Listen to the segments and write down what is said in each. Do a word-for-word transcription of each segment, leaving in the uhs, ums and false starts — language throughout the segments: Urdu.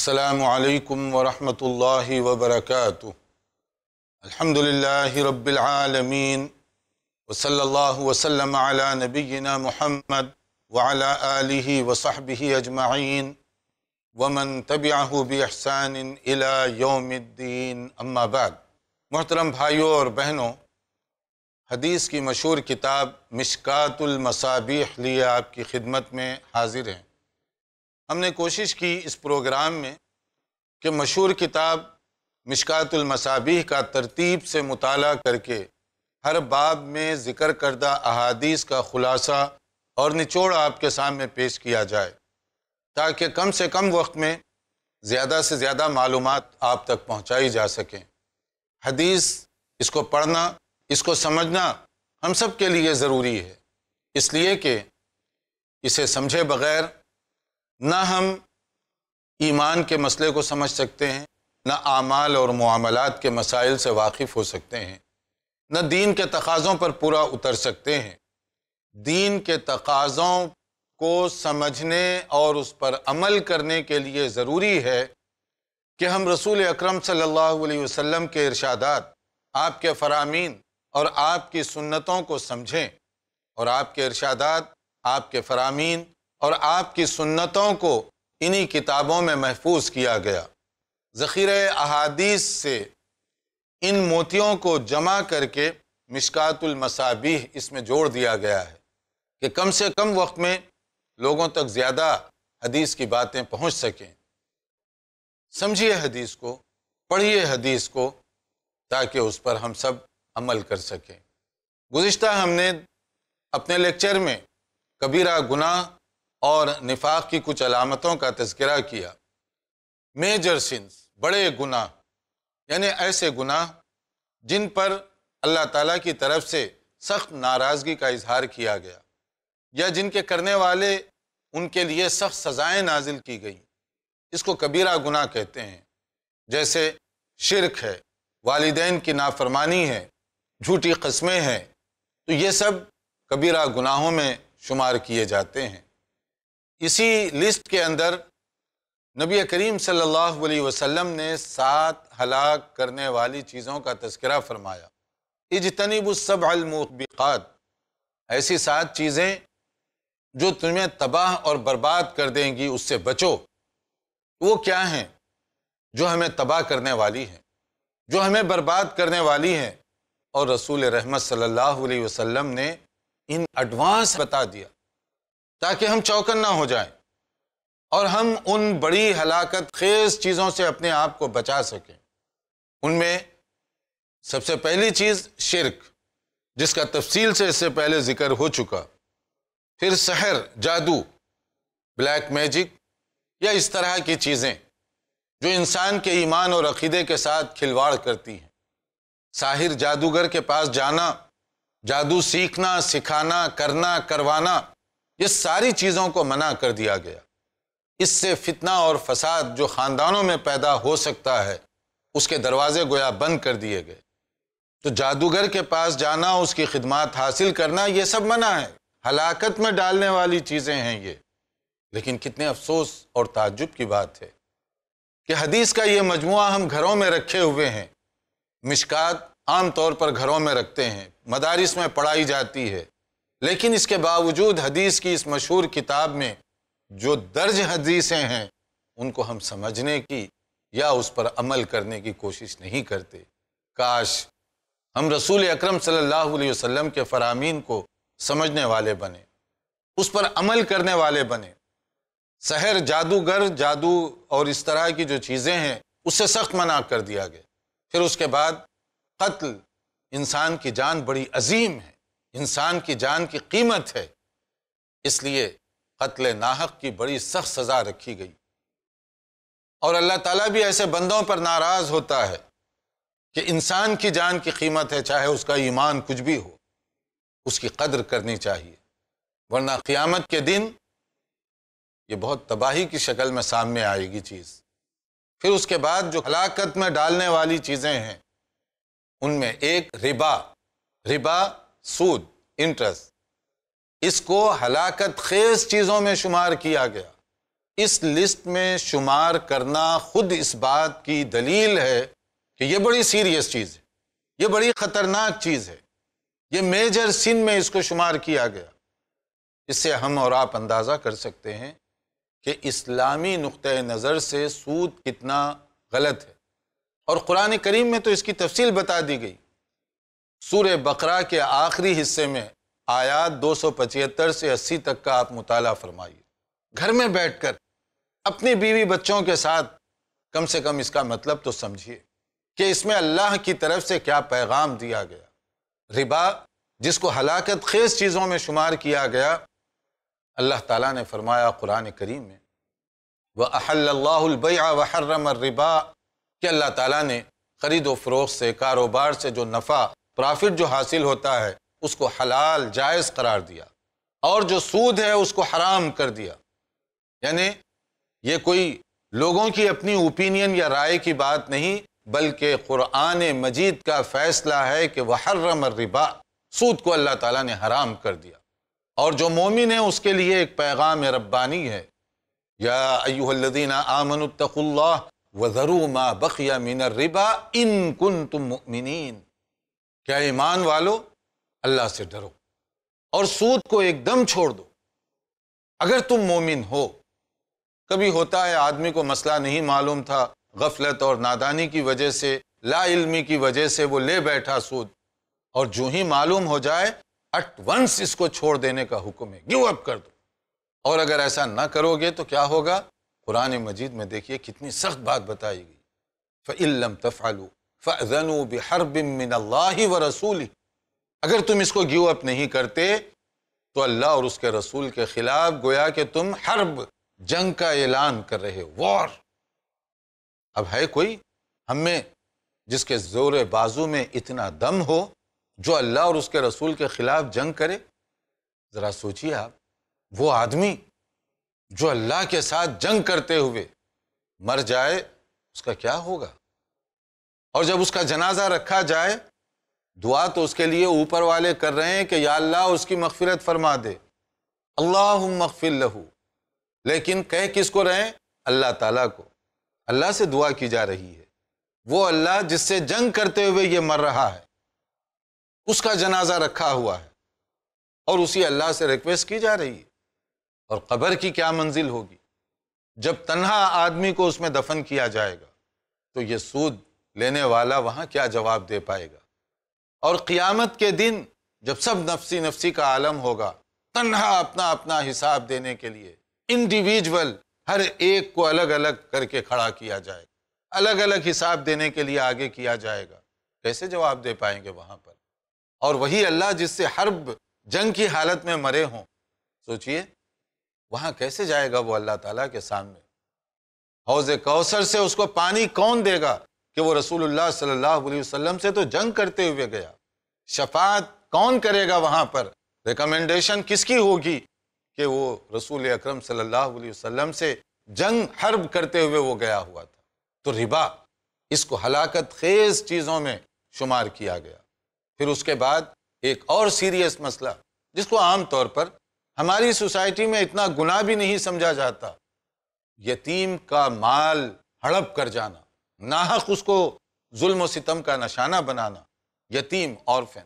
السلام علیکم ورحمۃ اللہ وبرکاتہ۔ الحمدللہ رب العالمین وصلی اللہ وسلم علی نبینا محمد وعلی آلہ وصحبہ اجمعین ومن تبعہ بإحسان الی یوم الدین، اما بعد۔ محترم بھائیوں اور بہنوں، حدیث کی مشہور کتاب مشکوٰۃ المصابیح لیے آپ کی خدمت میں حاضر ہیں۔ ہم نے کوشش کی اس پروگرام میں کہ مشہور کتاب مشکوٰۃ المصابیح کا ترتیب سے مطالعہ کر کے ہر باب میں ذکر کردہ احادیث کا خلاصہ اور نچوڑ آپ کے سامنے پیش کیا جائے، تاکہ کم سے کم وقت میں زیادہ سے زیادہ معلومات آپ تک پہنچائی جا سکیں۔ حدیث، اس کو پڑھنا، اس کو سمجھنا ہم سب کے لیے ضروری ہے، اس لیے کہ اسے سمجھے بغیر نہ ہم ایمان کے مسئلے کو سمجھ سکتے ہیں، نہ اعمال اور معاملات کے مسائل سے واقف ہو سکتے ہیں، نہ دین کے تقاضوں پر پورا اتر سکتے ہیں۔ دین کے تقاضوں کو سمجھنے اور اس پر عمل کرنے کے لیے ضروری ہے کہ ہم رسول اکرم صلی اللہ علیہ وسلم کے ارشادات، آپ کے فرامین اور آپ کی سنتوں کو سمجھیں، اور آپ کے ارشادات، آپ کے فرامین اور آپ کی سنتوں کو انہی کتابوں میں محفوظ کیا گیا۔ ذخیرہ احادیث سے ان موتیوں کو جمع کر کے مشکوٰۃ المصابیح اس میں جوڑ دیا گیا ہے کہ کم سے کم وقت میں لوگوں تک زیادہ حدیث کی باتیں پہنچ سکیں۔ سمجھیے حدیث کو، پڑھیے حدیث کو، تاکہ اس پر ہم سب عمل کر سکیں۔ گزشتہ ہم نے اپنے لیکچر میں کبیرہ گناہ اور نفاق کی کچھ علامتوں کا تذکرہ کیا۔ میجر سنس، بڑے گناہ، یعنی ایسے گناہ جن پر اللہ تعالیٰ کی طرف سے سخت ناراضگی کا اظہار کیا گیا، یا جن کے کرنے والے ان کے لیے سخت سزائیں نازل کی گئیں، اس کو کبیرہ گناہ کہتے ہیں۔ جیسے شرک ہے، والدین کی نافرمانی ہے، جھوٹی قسمیں ہیں، تو یہ سب کبیرہ گناہوں میں شمار کیے جاتے ہیں۔ اسی لسٹ کے اندر نبی کریم صلی اللہ علیہ وسلم نے سات ہلاک کرنے والی چیزوں کا تذکرہ فرمایا۔ اجتنبوا السبع الموبقات، ایسی سات چیزیں جو تمہیں تباہ اور برباد کر دیں گی، اس سے بچو۔ وہ کیا ہیں؟ جو ہمیں تباہ کرنے والی ہیں، جو ہمیں برباد کرنے والی ہیں، اور رسول رحمت صلی اللہ علیہ وسلم نے ان ایڈوانس بتا دیا تاکہ ہم چوکن نہ ہو جائیں اور ہم ان بڑی ہلاکت خیز چیزوں سے اپنے آپ کو بچا سکیں۔ ان میں سب سے پہلی چیز شرک، جس کا تفصیل سے اس سے پہلے ذکر ہو چکا۔ پھر سحر، جادو، بلیک میجک، یا اس طرح کی چیزیں جو انسان کے ایمان اور عقیدے کے ساتھ کھلواڑ کرتی ہیں۔ ساحر، جادوگر کے پاس جانا، جادو سیکھنا، سکھانا، کرنا، کروانا، یہ ساری چیزوں کو منع کر دیا گیا۔ اس سے فتنہ اور فساد جو خاندانوں میں پیدا ہو سکتا ہے، اس کے دروازے گویا بند کر دیے گئے۔ تو جادوگر کے پاس جانا، اس کی خدمات حاصل کرنا، یہ سب منع ہے، ہلاکت میں ڈالنے والی چیزیں ہیں یہ۔ لیکن کتنے افسوس اور تعجب کی بات ہے کہ حدیث کا یہ مجموعہ ہم گھروں میں رکھے ہوئے ہیں۔ مشکوٰۃ عام طور پر گھروں میں رکھتے ہیں، مدارس میں پڑھائی جاتی ہے، لیکن اس کے باوجود حدیث کی اس مشہور کتاب میں جو درج حدیثیں ہیں، ان کو ہم سمجھنے کی یا اس پر عمل کرنے کی کوشش نہیں کرتے۔ کاش ہم رسول اکرم صلی اللہ علیہ وسلم کے فرامین کو سمجھنے والے بنے، اس پر عمل کرنے والے بنے۔ سحر، جادوگر، جادو اور اس طرح کی جو چیزیں ہیں، اس سے سخت منع کر دیا گیا۔ پھر اس کے بعد قتل، انسان کی جان بڑی عظیم ہے، انسان کی جان کی قیمت ہے، اس لیے قتل ناحق کی بڑی سخت سزا رکھی گئی۔ اور اللہ تعالیٰ بھی ایسے بندوں پر ناراض ہوتا ہے کہ انسان کی جان کی قیمت ہے، چاہے اس کا ایمان کچھ بھی ہو، اس کی قدر کرنی چاہیے، ورنہ قیامت کے دن یہ بہت تباہی کی شکل میں سامنے آئے گی چیز۔ پھر اس کے بعد جو ہلاکت میں ڈالنے والی چیزیں ہیں، ان میں ایک ربا، ربا سود، انٹرسٹ، اس کو ہلاکت خیز چیزوں میں شمار کیا گیا۔ اس لسٹ میں شمار کرنا خود اس بات کی دلیل ہے کہ یہ بڑی سیریس چیز ہے، یہ بڑی خطرناک چیز ہے، یہ میجر سن میں اس کو شمار کیا گیا۔ اس سے ہم اور آپ اندازہ کر سکتے ہیں کہ اسلامی نقطۂ نظر سے سود کتنا غلط ہے، اور قرآن کریم میں تو اس کی تفصیل بتا دی گئی۔ سورہ بقرہ کے آخری حصے میں آیات دو سو پچہتر سے اسی تک کا آپ مطالعہ فرمائیے، گھر میں بیٹھ کر اپنی بیوی بچوں کے ساتھ کم سے کم اس کا مطلب تو سمجھیے کہ اس میں اللہ کی طرف سے کیا پیغام دیا گیا۔ ربا جس کو ہلاکت خیز چیزوں میں شمار کیا گیا، اللہ تعالیٰ نے فرمایا قرآن کریم میں وَأَحَلَّ اللَّهُ الْبَيْعَ وَحَرَّمَ الرِّبَا، کہ اللہ تعالیٰ نے خرید و فروخت سے، کاروبار سے جو نفع پرافٹ جو حاصل ہوتا ہے اس کو حلال جائز قرار دیا، اور جو سود ہے اس کو حرام کر دیا۔ یعنی یہ کوئی لوگوں کی اپنی اوپینین یا رائے کی بات نہیں، بلکہ قرآن مجید کا فیصلہ ہے کہ وحرم الربا، سود کو اللہ تعالیٰ نے حرام کر دیا۔ اور جو مومن ہے اس کے لیے ایک پیغام ربانی ہے، یا ایھا الذین آمنوا اتقوا اللہ وذروا ما بقی من الربا ان کنتم مؤمنین، کیا ایمان والو اللہ سے ڈرو اور سود کو ایک دم چھوڑ دو اگر تم مومن ہو۔ کبھی ہوتا ہے آدمی کو مسئلہ نہیں معلوم تھا، غفلت اور نادانی کی وجہ سے، لا علمی کی وجہ سے وہ لے بیٹھا سود، اور جو ہی معلوم ہو جائے اٹ ونس اس کو چھوڑ دینے کا حکم ہے، گیو اپ کر دو۔ اور اگر ایسا نہ کرو گے تو کیا ہوگا؟ قرآن مجید میں دیکھیے کتنی سخت بات بتائی گئی، فَإِن لَّمْ تَفْعَلُوا فَأْذَنُوا بِحَرْبٍ مِّنَ اللَّهِ وَرَسُولِهِ، اگر تم اس کو گیو اپ نہیں کرتے تو اللہ اور اس کے رسول کے خلاف گویا کہ تم حرب، جنگ کا اعلان کر رہے، وار۔ اب ہے کوئی ہم میں جس کے زور بازو میں اتنا دم ہو جو اللہ اور اس کے رسول کے خلاف جنگ کرے؟ ذرا سوچیے آپ، وہ آدمی جو اللہ کے ساتھ جنگ کرتے ہوئے مر جائے اس کا کیا ہوگا؟ اور جب اس کا جنازہ رکھا جائے، دعا تو اس کے لیے اوپر والے کر رہے ہیں کہ یا اللہ اس کی مغفرت فرما دے، اللہم اغفر لہ، لیکن کہہ کس کو رہے ہیں؟ اللہ تعالیٰ کو۔ اللہ سے دعا کی جا رہی ہے، وہ اللہ جس سے جنگ کرتے ہوئے یہ مر رہا ہے، اس کا جنازہ رکھا ہوا ہے، اور اسی اللہ سے ریکویسٹ کی جا رہی ہے۔ اور قبر کی کیا منزل ہوگی جب تنہا آدمی کو اس میں دفن کیا جائے گا؟ تو یہ سود لینے والا وہاں کیا جواب دے پائے گا؟ اور قیامت کے دن جب سب نفسی نفسی کا عالم ہوگا، تنہا اپنا اپنا حساب دینے کے لیے انڈیویجول ہر ایک کو الگ الگ کر کے کھڑا کیا جائے گا، الگ الگ حساب دینے کے لیے آگے کیا جائے گا، کیسے جواب دے پائیں گے وہاں پر؟ اور وہی اللہ جس سے حرب، جنگ کی حالت میں مرے ہوں، سوچئے وہاں کیسے جائے گا وہ اللہ تعالیٰ کے سامنے؟ حوض کوثر سے اس کو پانی کون دے گا کہ وہ رسول اللہ صلی اللہ علیہ وسلم سے تو جنگ کرتے ہوئے گیا؟ شفاعت کون کرے گا وہاں پر؟ ریکمنڈیشن کس کی ہوگی کہ وہ رسول اکرم صلی اللہ علیہ وسلم سے جنگ حرب کرتے ہوئے وہ گیا ہوا تھا؟ تو ربا، اس کو ہلاکت خیز چیزوں میں شمار کیا گیا۔ پھر اس کے بعد ایک اور سیریس مسئلہ جس کو عام طور پر ہماری سوسائٹی میں اتنا گناہ بھی نہیں سمجھا جاتا، یتیم کا مال ہڑپ کر جانا، ناحق اس کو ظلم و ستم کا نشانہ بنانا۔ یتیم، اورفن،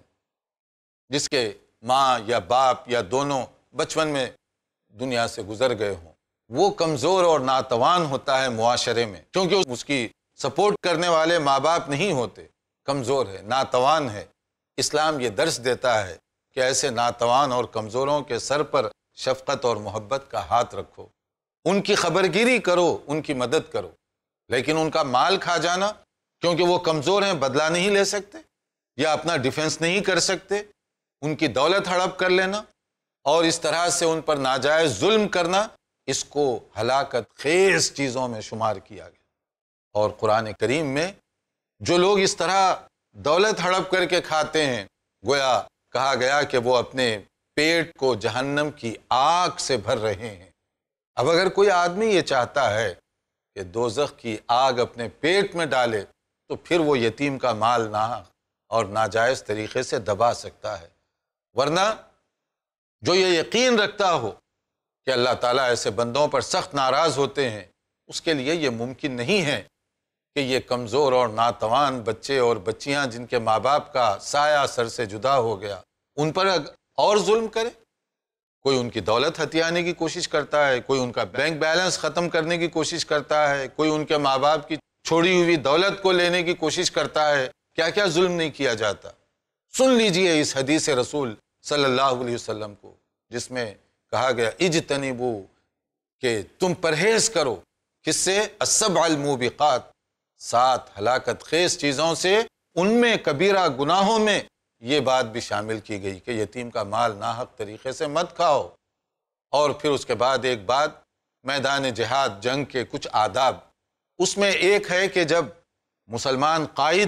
جس کے ماں یا باپ یا دونوں بچپن میں دنیا سے گزر گئے ہوں، وہ کمزور اور ناتوان ہوتا ہے معاشرے میں، کیونکہ اس کی سپورٹ کرنے والے ماں باپ نہیں ہوتے، کمزور ہے، ناتوان ہے۔ اسلام یہ درس دیتا ہے کہ ایسے ناتوان اور کمزوروں کے سر پر شفقت اور محبت کا ہاتھ رکھو، ان کی خبرگیری کرو، ان کی مدد کرو، لیکن ان کا مال کھا جانا کیونکہ وہ کمزور ہیں، بدلہ نہیں لے سکتے یا اپنا ڈیفنس نہیں کر سکتے، ان کی دولت ہڑپ کر لینا اور اس طرح سے ان پر ناجائز ظلم کرنا، اس کو ہلاکت خیز چیزوں میں شمار کیا گیا۔ اور قرآن کریم میں جو لوگ اس طرح دولت ہڑپ کر کے کھاتے ہیں، گویا کہا گیا کہ وہ اپنے پیٹ کو جہنم کی آگ سے بھر رہے ہیں۔ اب اگر کوئی آدمی یہ چاہتا ہے کہ دوزخ کی آگ اپنے پیٹ میں ڈالے تو پھر وہ یتیم کا مال ناحق اور ناجائز طریقے سے دبا سکتا ہے، ورنہ جو یہ یقین رکھتا ہو کہ اللہ تعالیٰ ایسے بندوں پر سخت ناراض ہوتے ہیں، اس کے لیے یہ ممکن نہیں ہے کہ یہ کمزور اور ناتوان بچے اور بچیاں جن کے ماں باپ کا سایہ سر سے جدا ہو گیا، ان پر اور ظلم کرے۔ کوئی ان کی دولت ہتھیانے کی کوشش کرتا ہے، کوئی ان کا بینک بیلنس ختم کرنے کی کوشش کرتا ہے، کوئی ان کے ماں باپ کی چھوڑی ہوئی دولت کو لینے کی کوشش کرتا ہے۔ کیا کیا ظلم نہیں کیا جاتا۔ سن لیجئے اس حدیث رسول صلی اللہ علیہ وسلم کو، جس میں کہا گیا اجتنبو، کہ تم پرہیز کرو کس سے؟ السبع الموبقات، سات ہلاکت خیز چیزوں سے، ان میں کبیرہ گناہوں میں یہ بات بھی شامل کی گئی کہ یتیم کا مال ناحق طریقے سے مت کھاؤ۔ اور پھر اس کے بعد ایک بات، میدان جہاد، جنگ کے کچھ آداب، اس میں ایک ہے کہ جب مسلمان قائد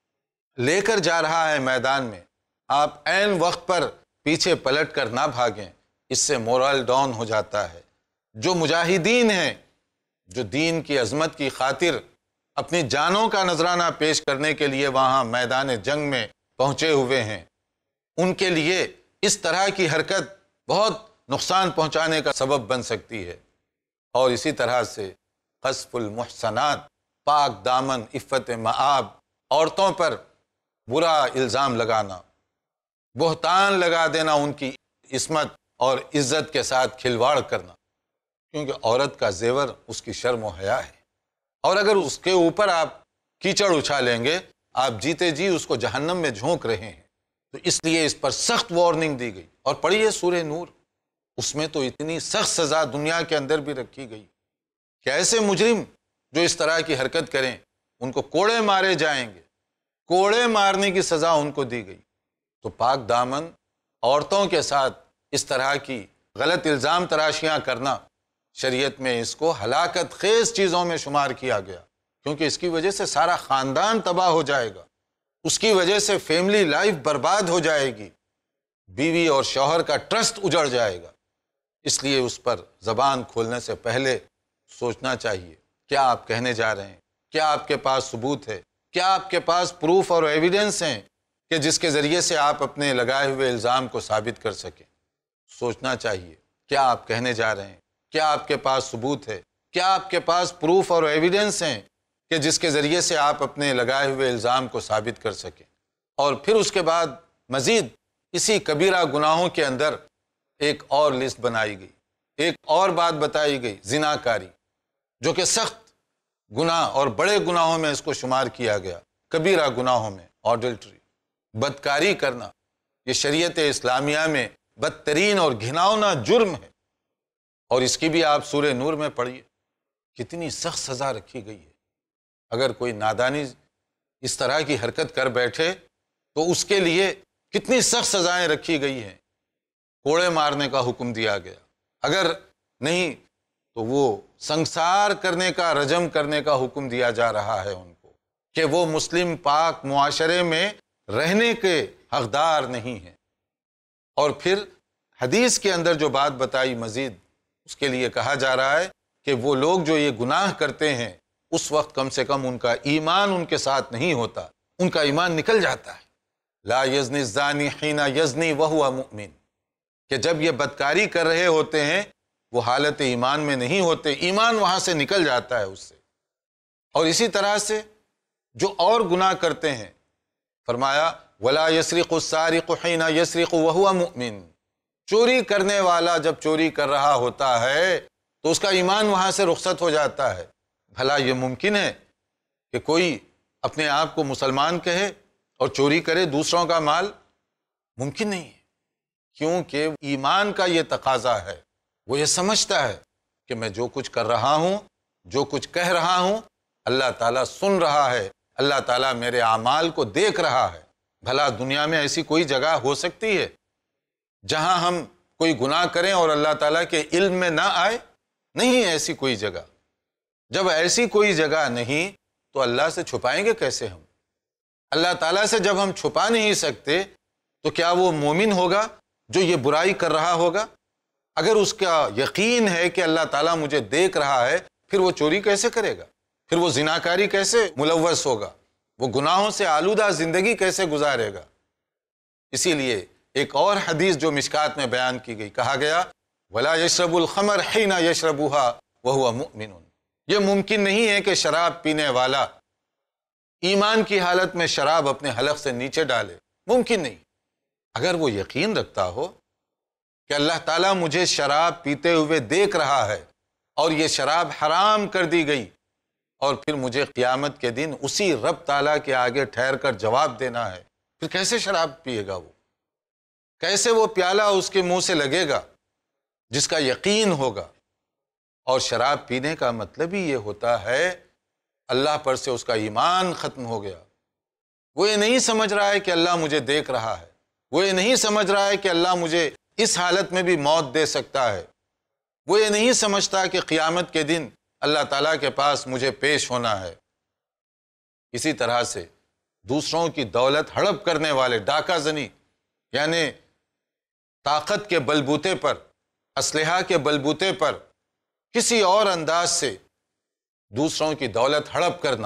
لے کر جا رہا ہے میدان میں، آپ عین وقت پر پیچھے پلٹ کر نہ بھاگیں، اس سے مورل ڈاؤن ہو جاتا ہے۔ جو مجاہدین ہیں، جو دین کی عظمت کی خاطر اپنی جانوں کا نذرانہ پیش کرنے کے لیے وہاں میدان جنگ میں پہنچے ہوئے ہیں، ان کے لیے اس طرح کی حرکت بہت نقصان پہنچانے کا سبب بن سکتی ہے۔ اور اسی طرح سے قذف المحصنات، پاک دامن عفت مآب عورتوں پر برا الزام لگانا، بہتان لگا دینا، ان کی عصمت اور عزت کے ساتھ کھلواڑ کرنا، کیونکہ عورت کا زیور اس کی شرم و حیا ہے، اور اگر اس کے اوپر آپ کیچڑ اچھالیں گے، آپ جیتے جی اس کو جہنم میں جھونک رہے ہیں۔ تو اس لیے اس پر سخت وارننگ دی گئی۔ اور پڑھیے سورہ نور، اس میں تو اتنی سخت سزا دنیا کے اندر بھی رکھی گئی کہ ایسے مجرم جو اس طرح کی حرکت کریں ان کو کوڑے مارے جائیں گے، کوڑے مارنے کی سزا ان کو دی گئی۔ تو پاک دامن عورتوں کے ساتھ اس طرح کی غلط الزام تراشیاں کرنا، شریعت میں اس کو ہلاکت خیز چیزوں میں شمار کیا گیا، کیونکہ اس کی وجہ سے سارا خاندان تباہ ہو جائے گا، اس کی وجہ سے فیملی لائف برباد ہو جائے گی، بیوی اور شوہر کا ٹرسٹ اجڑ جائے گا۔ اس لیے اس پر زبان کھولنے سے پہلے سوچنا چاہیے، کیا آپ کہنے جا رہے ہیں؟ کیا آپ کے پاس ثبوت ہے؟ کیا آپ کے پاس پروف اور ایویڈنس ہیں کہ جس کے ذریعے سے آپ اپنے لگائے ہوئے الزام کو ثابت کر سکیں؟ سوچنا چاہیے، کیا آپ کہنے جا رہے ہیں؟ کیا آپ کے پاس ثبوت ہے؟ کیا آپ کے پاس پروف اور ایویڈنس ہیں کہ جس کے ذریعے سے آپ اپنے لگائے ہوئے الزام کو ثابت کر سکیں؟ اور پھر اس کے بعد مزید اسی کبیرہ گناہوں کے اندر ایک اور لسٹ بنائی گئی، ایک اور بات بتائی گئی، زنا کاری، جو کہ سخت گناہ اور بڑے گناہوں میں اس کو شمار کیا گیا، کبیرہ گناہوں میں۔ ایڈلٹری، بدکاری کرنا، یہ شریعت اسلامیہ میں بدترین اور گھناؤنا جرم ہے، اور اس کی بھی آپ سورہ نور میں پڑھیے، کتنی سخت سزا رکھی گئی ہے۔ اگر کوئی نادانی اس طرح کی حرکت کر بیٹھے تو اس کے لیے کتنی سخت سزائیں رکھی گئی ہیں، کوڑے مارنے کا حکم دیا گیا، اگر نہیں تو وہ سنسار کرنے کا، رجم کرنے کا حکم دیا جا رہا ہے ان کو، کہ وہ مسلم پاک معاشرے میں رہنے کے حقدار نہیں ہیں۔ اور پھر حدیث کے اندر جو بات بتائی مزید، اس کے لیے کہا جا رہا ہے کہ وہ لوگ جو یہ گناہ کرتے ہیں، اس وقت کم سے کم ان کا ایمان ان کے ساتھ نہیں ہوتا، ان کا ایمان نکل جاتا ہے۔ لا یزنی الزانی حین یزنی وہو مؤمن، کہ جب یہ بدکاری کر رہے ہوتے ہیں وہ حالت ایمان میں نہیں ہوتے، ایمان وہاں سے نکل جاتا ہے اس سے۔ اور اسی طرح سے جو اور گناہ کرتے ہیں، فرمایا ولا یسرق السارق حین یسرق وہو مؤمن، چوری کرنے والا جب چوری کر رہا ہوتا ہے تو اس کا ایمان وہاں سے رخصت ہو جاتا ہے۔ بھلا یہ ممکن ہے کہ کوئی اپنے آپ کو مسلمان کہے اور چوری کرے دوسروں کا مال؟ ممکن نہیں ہے، کیونکہ ایمان کا یہ تقاضا ہے، وہ یہ سمجھتا ہے کہ میں جو کچھ کر رہا ہوں، جو کچھ کہہ رہا ہوں، اللہ تعالیٰ سن رہا ہے، اللہ تعالیٰ میرے اعمال کو دیکھ رہا ہے۔ بھلا دنیا میں ایسی کوئی جگہ ہو سکتی ہے جہاں ہم کوئی گناہ کریں اور اللہ تعالیٰ کے علم میں نہ آئے؟ نہیں ایسی کوئی جگہ۔ جب ایسی کوئی جگہ نہیں تو اللہ سے چھپائیں گے کیسے ہم؟ اللہ تعالیٰ سے جب ہم چھپا نہیں سکتے تو کیا وہ مومن ہوگا جو یہ برائی کر رہا ہوگا؟ اگر اس کا یقین ہے کہ اللہ تعالیٰ مجھے دیکھ رہا ہے، پھر وہ چوری کیسے کرے گا؟ پھر وہ زناکاری کیسے ملوث ہوگا؟ وہ گناہوں سے آلودہ زندگی کیسے گزارے گا؟ اسی لیے ایک اور حدیث جو مشکات میں بیان کی گئی، کہا گیا ولا یشرب الخمر حین یشربها وهو مؤمن، یہ ممکن نہیں ہے کہ شراب پینے والا ایمان کی حالت میں شراب اپنے حلق سے نیچے ڈالے، ممکن نہیں۔ اگر وہ یقین رکھتا ہو کہ اللہ تعالیٰ مجھے شراب پیتے ہوئے دیکھ رہا ہے اور یہ شراب حرام کر دی گئی، اور پھر مجھے قیامت کے دن اسی رب تعالیٰ کے آگے ٹھہر کر جواب دینا ہے، پھر کیسے شراب پیے گا وہ؟ کیسے وہ پیالہ اس کے منہ سے لگے گا جس کا یقین ہوگا؟ اور شراب پینے کا مطلب ہی یہ ہوتا ہے اللہ پر سے اس کا ایمان ختم ہو گیا۔ وہ یہ نہیں سمجھ رہا ہے کہ اللہ مجھے دیکھ رہا ہے، وہ یہ نہیں سمجھ رہا ہے کہ اللہ مجھے اس حالت میں بھی موت دے سکتا ہے، وہ یہ نہیں سمجھتا کہ قیامت کے دن اللہ تعالیٰ کے پاس مجھے پیش ہونا ہے۔ اسی طرح سے دوسروں کی دولت ہڑپ کرنے والے، ڈاکہ زنی، یعنی طاقت کے بلبوتے پر، اسلحہ کے بلبوتے پر کسی اور انداز سے دوسروں کی دولت ہڑپ کرنا،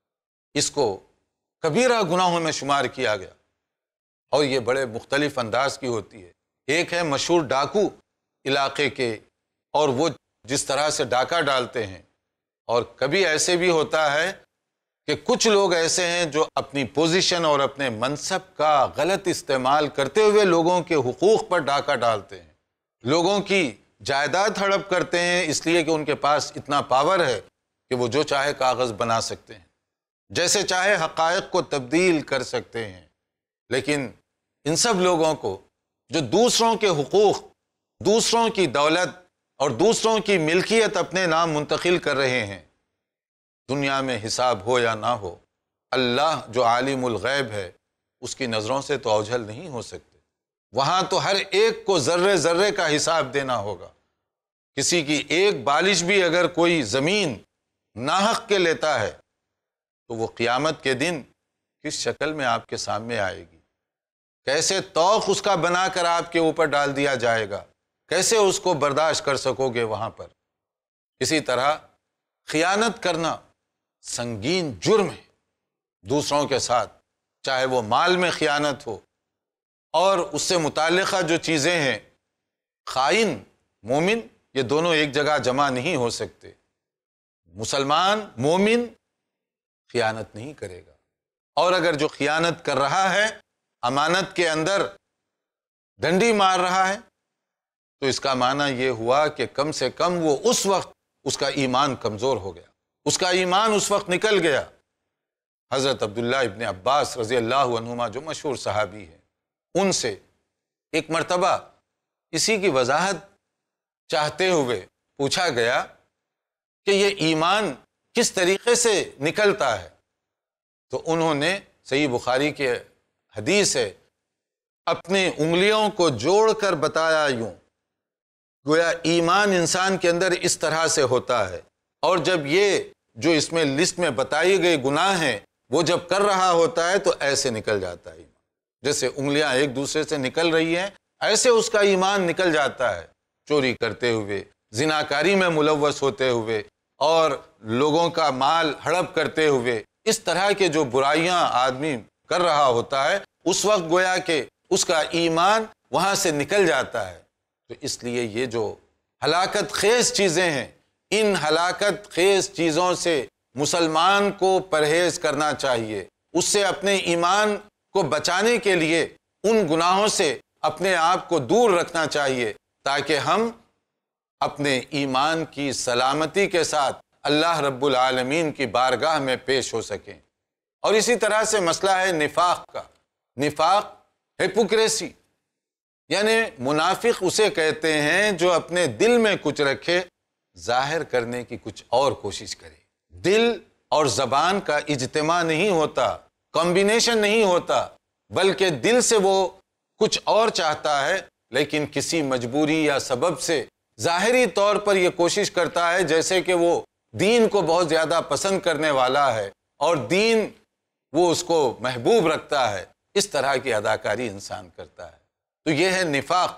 اس کو کبیرہ گناہوں میں شمار کیا گیا، اور یہ بڑے مختلف انداز کی ہوتی ہے۔ ایک ہے مشہور ڈاکو علاقے کے، اور وہ جس طرح سے ڈاکہ ڈالتے ہیں، اور کبھی ایسے بھی ہوتا ہے کہ کچھ لوگ ایسے ہیں جو اپنی پوزیشن اور اپنے منصب کا غلط استعمال کرتے ہوئے لوگوں کے حقوق پر ڈاکہ ڈالتے ہیں، لوگوں کی جائیداد ہڑپ کرتے ہیں، اس لیے کہ ان کے پاس اتنا پاور ہے کہ وہ جو چاہے کاغذ بنا سکتے ہیں، جیسے چاہے حقائق کو تبدیل کر سکتے ہیں۔ لیکن ان سب لوگوں کو جو دوسروں کے حقوق، دوسروں کی دولت اور دوسروں کی ملکیت اپنے نام منتقل کر رہے ہیں، دنیا میں حساب ہو یا نہ ہو، اللہ جو عالم الغیب ہے اس کی نظروں سے تو اوجھل نہیں ہو سکتے۔ وہاں تو ہر ایک کو ذرے ذرے کا حساب دینا ہوگا۔ کسی کی ایک بالش بھی اگر کوئی زمین ناحق کے لیتا ہے تو وہ قیامت کے دن کس شکل میں آپ کے سامنے آئے گی، کیسے توق اس کا بنا کر آپ کے اوپر ڈال دیا جائے گا، کیسے اس کو برداشت کر سکو گے وہاں پر۔ اسی طرح خیانت کرنا سنگین جرم ہے دوسروں کے ساتھ، چاہے وہ مال میں خیانت ہو اور اس سے متعلقہ جو چیزیں ہیں۔ خائن مومن یہ دونوں ایک جگہ جمع نہیں ہو سکتے۔ مسلمان مومن خیانت نہیں کرے گا، اور اگر جو خیانت کر رہا ہے امانت کے اندر ڈنڈی مار رہا ہے تو اس کا معنی یہ ہوا کہ کم سے کم وہ اس وقت اس کا ایمان کمزور ہو گیا، اس کا ایمان اس وقت نکل گیا۔ حضرت عبداللہ ابن عباس رضی اللہ عنہما جو مشہور صحابی ہیں، ان سے ایک مرتبہ اسی کی وضاحت چاہتے ہوئے پوچھا گیا کہ یہ ایمان کس طریقے سے نکلتا ہے، تو انہوں نے صحیح بخاری کے حدیث ہے اپنی انگلیوں کو جوڑ کر بتایا یوں، گویا ایمان انسان کے اندر اس طرح سے ہوتا ہے، اور جب یہ جو اس میں لسٹ میں بتائی گئی گناہ ہیں وہ جب کر رہا ہوتا ہے تو ایسے نکل جاتا ہے ایمان، جیسے انگلیاں ایک دوسرے سے نکل رہی ہیں ایسے اس کا ایمان نکل جاتا ہے۔ چوری کرتے ہوئے، زناکاری میں ملوث ہوتے ہوئے، اور لوگوں کا مال ہڑپ کرتے ہوئے، اس طرح کے جو برائیاں آدمی کر رہا ہوتا ہے اس وقت گویا کہ اس کا ایمان وہاں سے نکل جاتا ہے۔ تو اس لیے یہ جو ہلاکت خیز چیزیں ہیں، ان ہلاکت خیز چیزوں سے مسلمان کو پرہیز کرنا چاہیے، اس سے اپنے ایمان کو بچانے کے لیے ان گناہوں سے اپنے آپ کو دور رکھنا چاہیے، تاکہ ہم اپنے ایمان کی سلامتی کے ساتھ اللہ رب العالمین کی بارگاہ میں پیش ہو سکیں۔ اور اسی طرح سے مسئلہ ہے نفاق کا۔ نفاق ہپوکریسی، یعنی منافق اسے کہتے ہیں جو اپنے دل میں کچھ رکھے، ظاہر کرنے کی کچھ اور کوشش کرے۔ دل اور زبان کا اجتماع نہیں ہوتا، کمبینیشن نہیں ہوتا، بلکہ دل سے وہ کچھ اور چاہتا ہے لیکن کسی مجبوری یا سبب سے ظاہری طور پر یہ کوشش کرتا ہے جیسے کہ وہ دین کو بہت زیادہ پسند کرنے والا ہے اور دین وہ اس کو محبوب رکھتا ہے، اس طرح کی اداکاری انسان کرتا ہے۔ تو یہ ہے نفاق،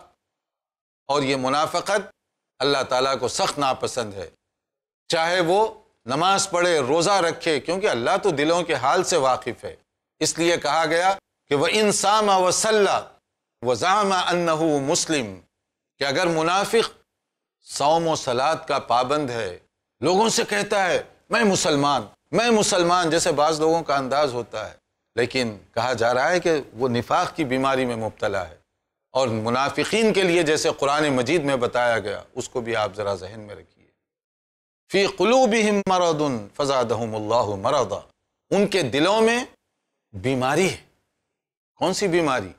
اور یہ منافقت اللہ تعالیٰ کو سخت ناپسند ہے، چاہے وہ نماز پڑھے، روزہ رکھے، کیونکہ اللہ تو دلوں کے حال سے واقف ہے۔ اس لیے کہا گیا کہ وَإِن صَامَ وَصَلَّى وَزَعَمَ أَنَّهُ مُسْلِم، کہ اگر منافق صوم و صلات کا پابند ہے، لوگوں سے کہتا ہے میں مسلمان میں مسلمان جیسے بعض لوگوں کا انداز ہوتا ہے، لیکن کہا جا رہا ہے کہ وہ نفاق کی بیماری میں مبتلا ہے، اور منافقین کے لیے جیسے قرآن مجید میں بتایا گیا اس کو بھی آپ ذرا ذہن میں رکھیے۔ فی قلوبہم مرض فزادہم اللہ مرضا، ان کے دلوں میں بیماری ہے۔ کون سی بیماری؟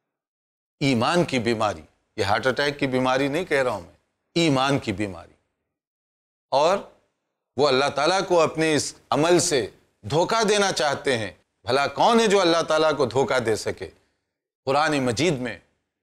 ایمان کی بیماری۔ یہ ہارٹ اٹیک کی بیماری نہیں کہہ رہا ہوں میں، ایمان کی بیماری۔ اور وہ اللہ تعالیٰ کو اپنے اس عمل سے دھوکہ دینا چاہتے ہیں۔ بھلا کون ہے جو اللہ تعالیٰ کو دھوکہ دے سکے؟ قرآن مجید میں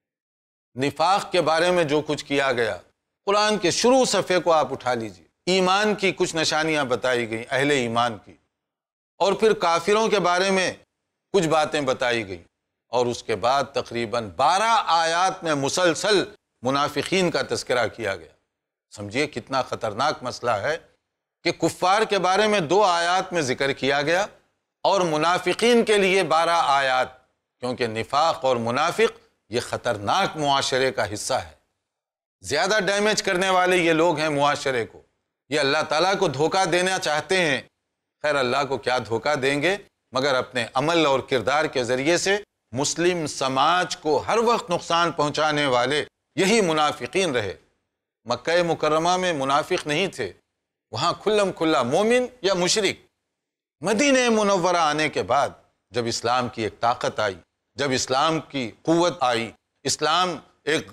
نفاق کے بارے میں جو کچھ کیا گیا، قرآن کے شروع صفحے کو آپ اٹھا لیجئے، ایمان کی کچھ نشانیاں بتائی گئیں، اہل ایمان کی، اور پھر کافروں کے بارے میں کچھ باتیں بتائی گئیں، اور اس کے بعد تقریباً بارہ آیات میں مسلسل منافقین کا تذکرہ کیا گیا۔ سمجھیے کتنا خطرناک مسئلہ ہے کہ کفار کے بارے میں دو آیات میں ذکر کیا گیا اور منافقین کے لیے بارہ آیات، کیونکہ نفاق اور منافق یہ خطرناک معاشرے کا حصہ ہے۔ زیادہ ڈیمیج کرنے والے یہ لوگ ہیں معاشرے کو، یہ اللہ تعالیٰ کو دھوکہ دینا چاہتے ہیں۔ خیر اللہ کو کیا دھوکہ دیں گے مگر اپنے عمل اور کردار کے ذریعے سے مسلم سماج کو ہر وقت نقصان پہنچانے والے یہی منافقین رہے۔ مکہ مکرمہ میں منافق نہیں تھے، وہاں کھلم کھلا مومن یا مشرک۔ مدینہ منورہ آنے کے بعد جب اسلام کی ایک طاقت آئی، جب اسلام کی قوت آئی، اسلام ایک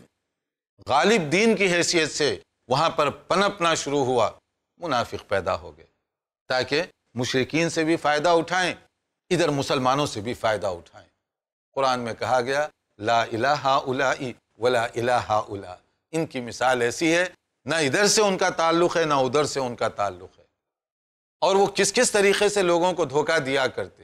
غالب دین کی حیثیت سے وہاں پر پنپنا شروع ہوا، منافق پیدا ہو گئے تاکہ مشرکین سے بھی فائدہ اٹھائیں، ادھر مسلمانوں سے بھی فائدہ اٹھائیں۔ قرآن میں کہا گیا لا الہ الا ولا الہ الا، ان کی مثال ایسی ہے، نہ ادھر سے ان کا تعلق ہے نہ ادھر سے ان کا تعلق ہے۔ اور وہ کس کس طریقے سے لوگوں کو دھوکہ دیا کرتے۔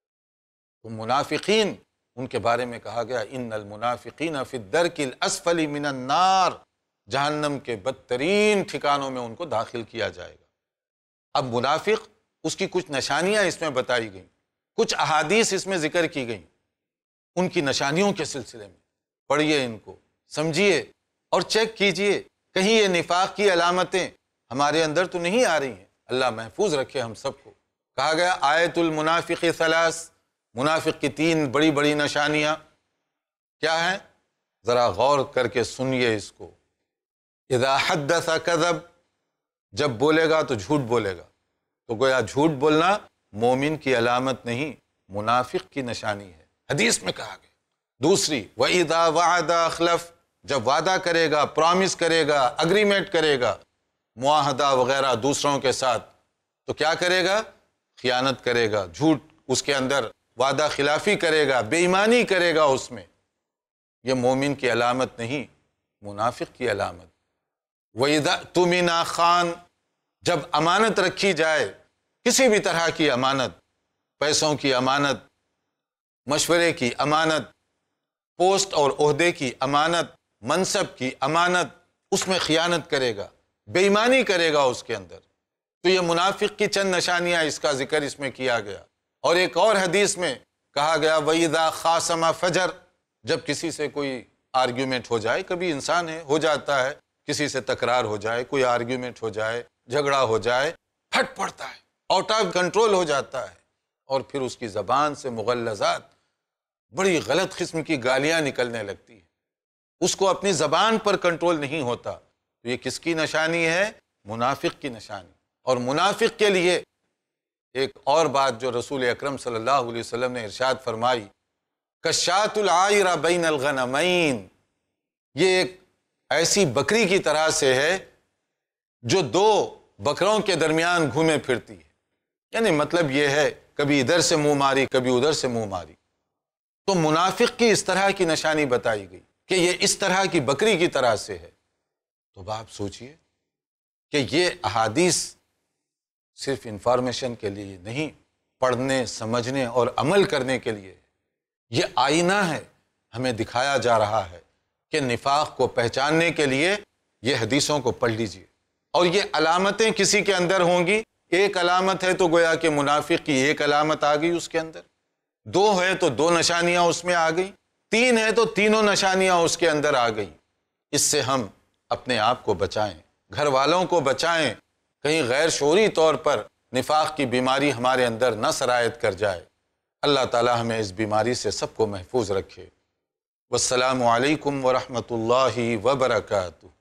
تو منافقین، ان کے بارے میں کہا گیا ان المنافقین فی الدرک الاسفل من النار، جہنم کے بدترین ٹھکانوں میں ان کو داخل کیا جائے گا۔ اب منافق، اس کی کچھ نشانیاں اس میں بتائی گئیں، کچھ احادیث اس میں ذکر کی گئیں، ان کی نشانیوں کے سلسلے میں پڑھیے، ان کو سمجھیے اور چیک کیجئے کہیں یہ نفاق کی علامتیں ہمارے اندر تو نہیں آ رہی ہیں۔ اللہ محفوظ رکھے ہم سب کو۔ کہا گیا آیت المنافق ثلاث، منافق کی تین بڑی بڑی نشانیاں کیا ہیں؟ ذرا غور کر کے سنیے اس کو۔ اذا حدث کذب، جب بولے گا تو جھوٹ بولے گا، تو گویا جھوٹ بولنا مومن کی علامت نہیں، منافق کی نشانی ہے، حدیث میں کہا گیا۔ دوسری وَإِذَا وَعَدَ أَخْلَفَ، جب وعدہ کرے گا، پرامس کرے گا، اگریمنٹ کرے گا، معاہدہ وغیرہ دوسروں کے ساتھ، تو کیا کرے گا؟ خیانت کرے گا، جھوٹ اس کے اندر، وعدہ خلافی کرے گا، بے ایمانی کرے گا اس میں۔ یہ مومن کی علامت نہیں، منافق کی علامت۔ وَإِذَا اؤْتُمِنَ خَانَ، جب امانت رکھی جائے، کسی بھی طرح کی امانت، پیسوں کی امانت، مشورے کی امانت، پوسٹ اور عہدے کی امانت، منصب کی امانت، اس میں خیانت کرے گا، بے ایمانی کرے گا اس کے اندر، تو یہ منافق کی چند نشانیاں، اس کا ذکر اس میں کیا گیا۔ اور ایک اور حدیث میں کہا گیا وَإِذَا خَاصَمَ فَجَرَ، جب کسی سے کوئی آرگیومنٹ ہو جائے، کبھی انسان ہے ہو جاتا ہے، کسی سے تکرار ہو جائے، کوئی آرگیومنٹ ہو جائے، جھگڑا ہو جائے، پھٹ پڑتا ہے، آؤٹ آف کنٹرول ہو جاتا ہے، اور پھر اس کی زبان سے مغلظات، بڑی غلط قسم کی گالیاں نکلنے لگتی ہیں، اس کو اپنی زبان پر کنٹرول نہیں ہوتا۔ تو یہ کس کی نشانی ہے؟ منافق کی نشانی۔ اور منافق کے لیے ایک اور بات جو رسول اکرم صلی اللہ علیہ وسلم نے ارشاد فرمائی، کشاۃ العائرہ بین الغنمین، یہ ایک ایسی بکری کی طرح سے ہے جو دو بکروں کے درمیان گھومے پھرتی ہے، یعنی مطلب یہ ہے کبھی ادھر سے منہ ماری، کبھی ادھر سے منہ ماری۔ تو منافق کی اس طرح کی نشانی بتائی گئی کہ یہ اس طرح کی بکری کی طرح سے ہے۔ تو آپ سوچئے کہ یہ احادیث صرف انفارمیشن کے لیے نہیں، پڑھنے، سمجھنے اور عمل کرنے کے لیے، یہ آئینہ ہے، ہمیں دکھایا جا رہا ہے کہ نفاق کو پہچاننے کے لیے یہ حدیثوں کو پڑھ لیجئے۔ اور یہ علامتیں کسی کے اندر ہوں گی، ایک علامت ہے تو گویا کہ منافق کی ایک علامت آ گئی اس کے اندر، دو ہے تو دو نشانیاں اس میں آ گئی، تین ہے تو تینوں نشانیاں اس کے اندر آ گئی۔ اس سے ہم اپنے آپ کو بچائیں۔ گھر والوں کو بچائیں، کہیں غیر شعوری طور پر نفاق کی بیماری ہمارے اندر نہ سرایت کر جائے۔ اللہ تعالی ہمیں اس بیماری سے سب کو محفوظ رکھے۔ والسلام علیکم ورحمۃ اللہ وبرکاتہ۔